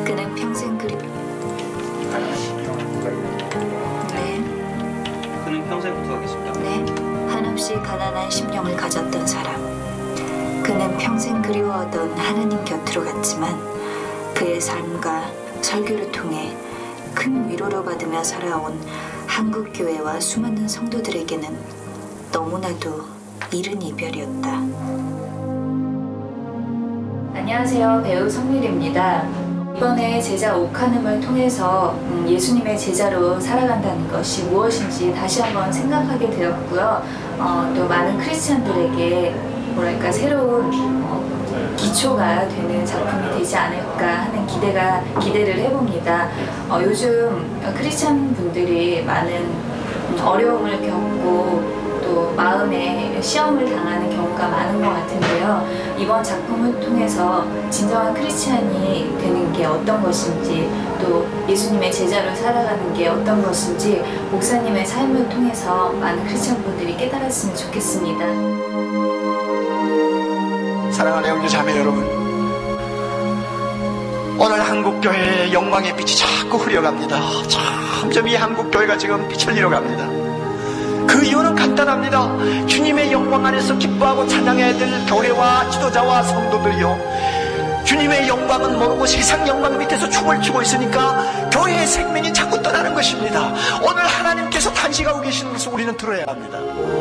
그는 평생 그리... 네. 그는 평생 구속하겠습니다. 네. 한없이 가난한 심령을 가졌던 사람. 그는 평생 그리워하던 하나님 곁으로 갔지만 그의 삶과 설교를 통해 큰 위로를 받으며 살아온 한국교회와 수많은 성도들에게는 너무나도 이른 이별이었다. 안녕하세요. 배우 성밀입니다. 이번에 제자 오카눔을 통해서 예수님의 제자로 살아간다는 것이 무엇인지 다시 한번 생각하게 되었고요. 또 많은 크리스찬들에게 뭐랄까 새로운 기초가 되는 작품이 되지 않을까 하는 기대를 해봅니다. 요즘 크리스찬 분들이 많은 어려움을 겪고 또 마음에 시험을 당하는 경우가 많은 것 같은데요. 이번 작품을 통해서 진정한 크리스찬이 되는 게 어떤 것인지, 또 예수님의 제자로 살아가는 게 어떤 것인지 목사님의 삶을 통해서 많은 크리스찬 분들이 깨달았으면 좋겠습니다. 사랑하는 형제 자매 여러분, 오늘 한국교회의 영광의 빛이 자꾸 흐려갑니다. 점점 이 한국교회가 지금 빛을 잃어갑니다. 그 이유는 간단합니다. 주님의 영광 안에서 기뻐하고 찬양해야 될 교회와 지도자와 성도들이요, 주님의 영광은 모르고 세상 영광 밑에서 춤을 추고 있으니까 교회의 생명이 자꾸 떠나는 것입니다. 오늘 하나님께서 탄식하고 계시는 것을 우리는 들어야 합니다.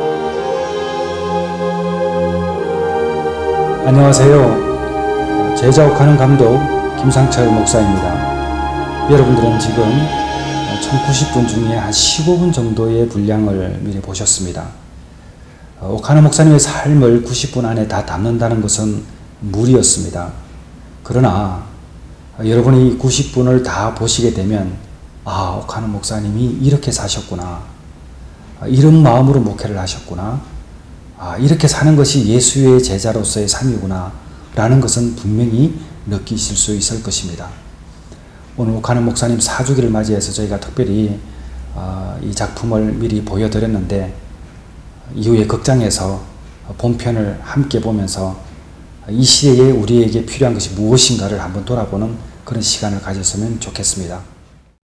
안녕하세요. 제자 오카눔 감독 김상철 목사입니다. 여러분들은 지금 총 90분 중에 한 15분 정도의 분량을 미리 보셨습니다. 오카눔 목사님의 삶을 90분 안에 다 담는다는 것은 무리였습니다. 그러나 여러분이 이 90분을 다 보시게 되면, 아, 오카눔 목사님이 이렇게 사셨구나, 이런 마음으로 목회를 하셨구나, 이렇게 사는 것이 예수의 제자로서의 삶이구나 라는 것은 분명히 느끼실 수 있을 것입니다. 오늘 오카눔 목사님 4주기를 맞이해서 저희가 특별히 이 작품을 미리 보여드렸는데, 이후에 극장에서 본편을 함께 보면서 이 시대에 우리에게 필요한 것이 무엇인가를 한번 돌아보는 그런 시간을 가졌으면 좋겠습니다.